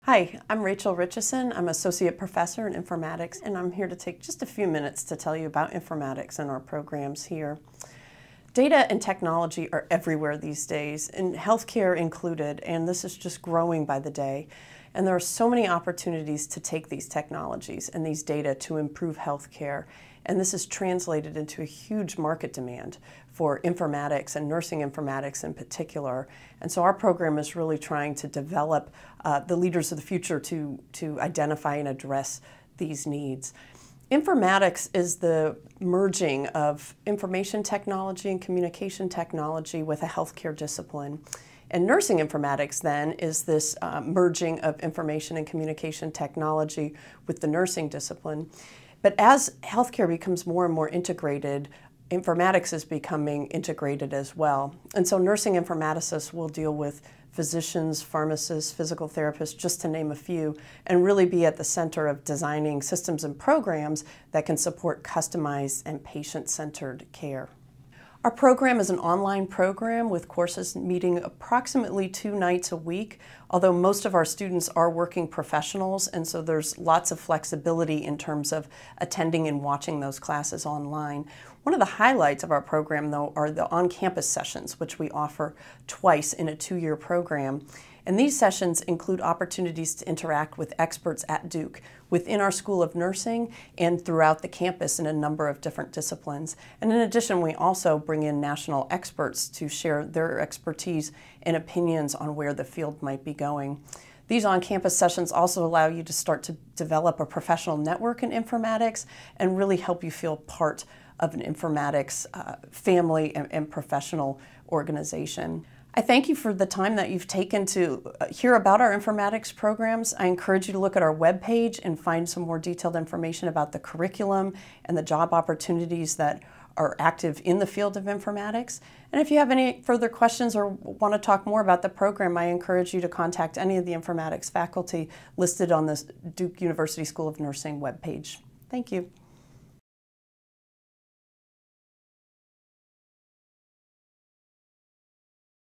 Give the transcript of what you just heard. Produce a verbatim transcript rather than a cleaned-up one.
Hi, I'm Rachel Richesson. I'm Associate Professor in Informatics, and I'm here to take just a few minutes to tell you about informatics and our programs here. Data and technology are everywhere these days, and healthcare included, and this is just growing by the day. And there are so many opportunities to take these technologies and these data to improve healthcare. And this is translated into a huge market demand for informatics and nursing informatics in particular. And so our program is really trying to develop uh, the leaders of the future to, to identify and address these needs. Informatics is the merging of information technology and communication technology with a healthcare discipline. And nursing informatics then is this uh, merging of information and communication technology with the nursing discipline. But as healthcare becomes more and more integrated, informatics is becoming integrated as well. And so nursing informaticists will deal with physicians, pharmacists, physical therapists, just to name a few, and really be at the center of designing systems and programs that can support customized and patient-centered care. Our program is an online program with courses meeting approximately two nights a week, although most of our students are working professionals, and so there's lots of flexibility in terms of attending and watching those classes online. One of the highlights of our program, though, are the on-campus sessions, which we offer twice in a two-year program. And these sessions include opportunities to interact with experts at Duke, within our School of Nursing and throughout the campus in a number of different disciplines. And in addition, we also bring in national experts to share their expertise and opinions on where the field might be going. These on-campus sessions also allow you to start to develop a professional network in informatics and really help you feel part of an informatics uh, family and, and professional organization. I thank you for the time that you've taken to hear about our informatics programs. I encourage you to look at our webpage and find some more detailed information about the curriculum and the job opportunities that are active in the field of informatics. And if you have any further questions or want to talk more about the program, I encourage you to contact any of the informatics faculty listed on the Duke University School of Nursing webpage. Thank you.